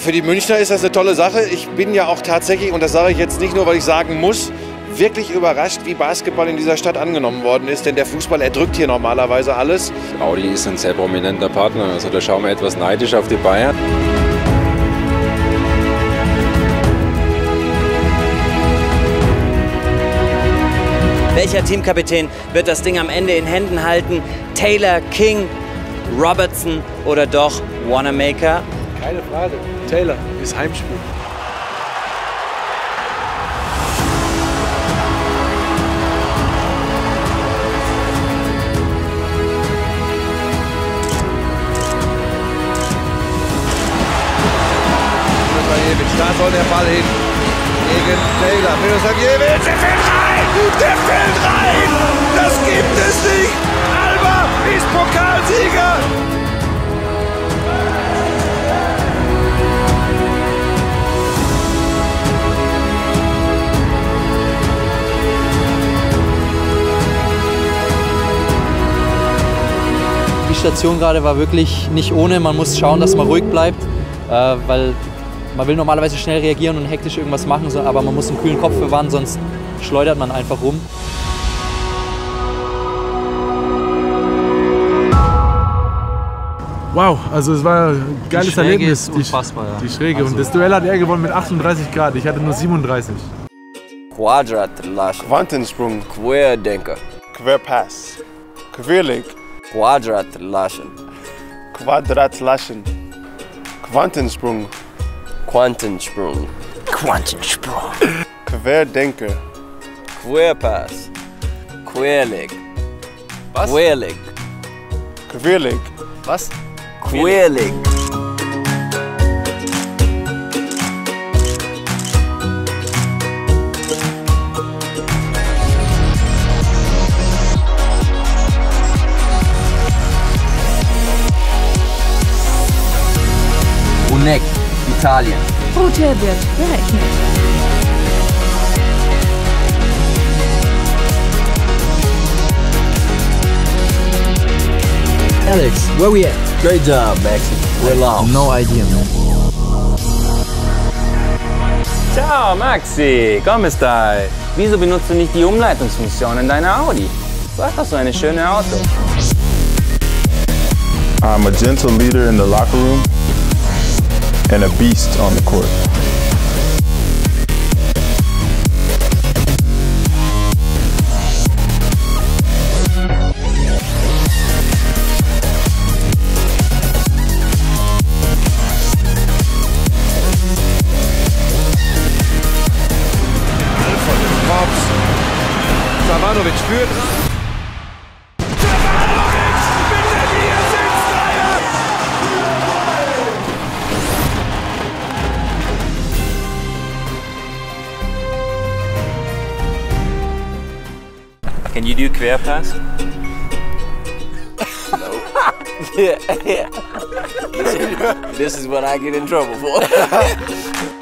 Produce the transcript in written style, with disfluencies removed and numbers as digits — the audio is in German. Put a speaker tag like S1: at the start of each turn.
S1: für die Münchner ist das eine tolle Sache. Ich bin ja auch tatsächlich, und das sage ich jetzt nicht nur, weil ich sagen muss, wirklich überrascht, wie Basketball in dieser Stadt angenommen worden ist. Denn der Fußball erdrückt hier normalerweise alles.
S2: Audi ist ein sehr prominenter Partner. Also da schauen wir etwas neidisch auf die Bayern.
S3: Welcher Teamkapitän wird das Ding am Ende in Händen halten? Taylor, King, Robertson oder doch Wanamaker?
S4: Keine Frage. Taylor ist Heimspiel.
S1: Da soll der Ball hin. Gegen Taylor. Milosavljevic, der fällt rein! Der fällt rein! Das gibt es nicht! Alba ist Pokalsieger!
S5: Die Station gerade war wirklich nicht ohne. Man muss schauen, dass man ruhig bleibt, weil man will normalerweise schnell reagieren und hektisch irgendwas machen, aber man muss einen kühlen Kopf bewahren, sonst schleudert man einfach rum.
S4: Wow, also es war ein geiles Erlebnis.
S5: Ist unfassbar, ja.
S4: Die Schräge.
S5: Also,
S4: und das Duell hat er gewonnen mit 38 Grad. Ich hatte nur 37.
S6: Quadratlaschen.
S7: Quantensprung.
S6: Querdenker.
S7: Querpass. Querlink.
S6: Quadratlaschen.
S7: Quadratlaschen. Quantensprung.
S6: Quantensprung.
S3: Quantensprung.
S7: Querdenker.
S6: Querpass. Querlink.
S3: Was?
S6: Querlink.
S7: Querlink.
S3: Was?
S6: Querlink.
S3: Unek, Italien.
S8: Route wird berechnet.
S5: Alex, where we at?
S6: Great job, Maxi. We're lost.
S5: No idea, man.
S9: Ciao Maxi, come stai? Wieso benutzt du nicht die Umleitungsfunktion in deiner Audi? Du hast doch so eine schöne Auto.
S7: I'm a gentle leader in the locker room and a beast on the court.
S1: Savanovic führt. Savanovic mit der Niedersitzreihe!
S9: Can you do Querpass?
S6: Yeah. This is what I get in trouble for.